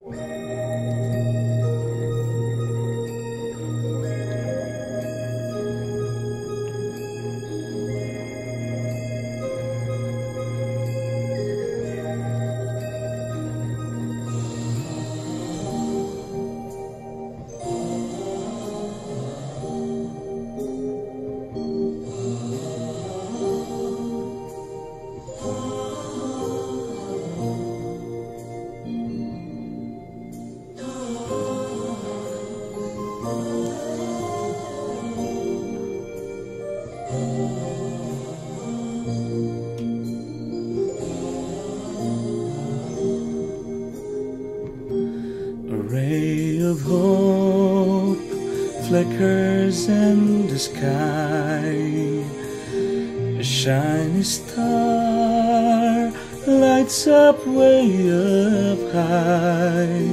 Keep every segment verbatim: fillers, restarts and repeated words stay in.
Flickers in the sky, a shiny star lights up way up high.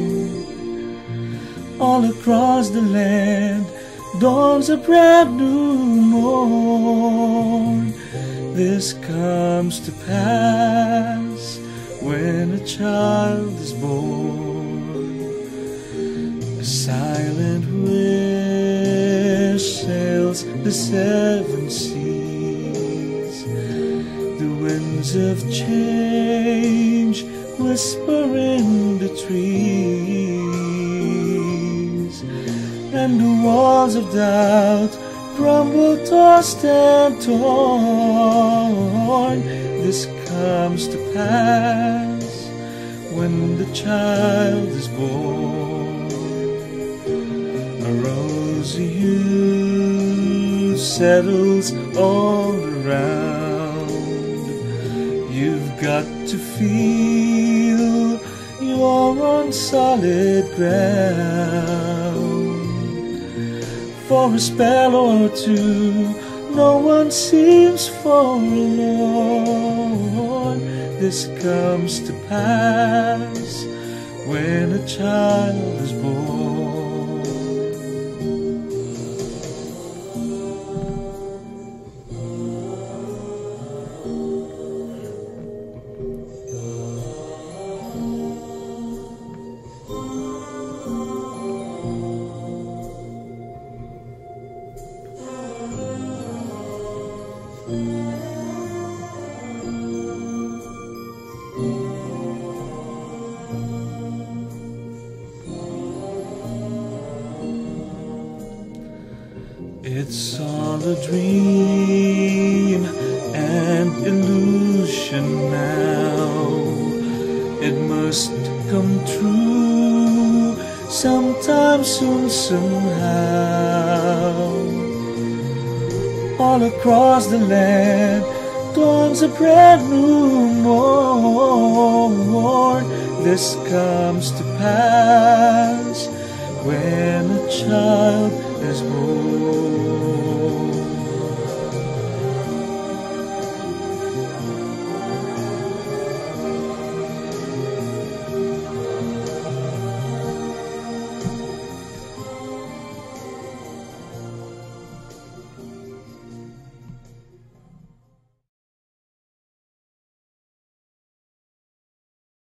All across the land dawns a brand new morn. This comes to pass when a child is born. A silent wind sails the seven seas. The winds of change whisper in the trees, and the walls of doubt crumble, tossed and torn. This comes to pass when the child is born. A rosy hue settles all around. You've got to feel you're on solid ground. For a spell or two, no one seems forlorn. This comes to pass when a child is born. It's all a dream and illusion now. It must come true sometime soon, somehow. All across the land dawns a brand new morn. This comes to pass when a child is born.